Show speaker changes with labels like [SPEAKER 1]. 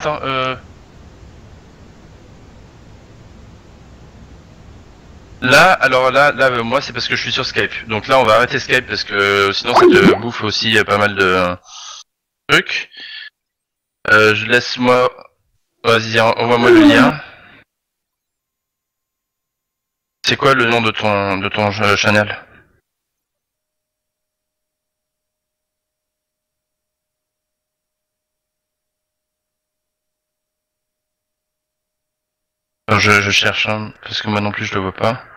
[SPEAKER 1] attends, Là, alors là, moi c'est parce que je suis sur Skype. Donc là, on va arrêter Skype parce que sinon ça te bouffe aussi pas mal de trucs. Je laisse moi. Vas-y, envoie-moi le lien. C'est quoi le nom de ton channel? Je cherche, hein, parce que moi non plus je le vois pas.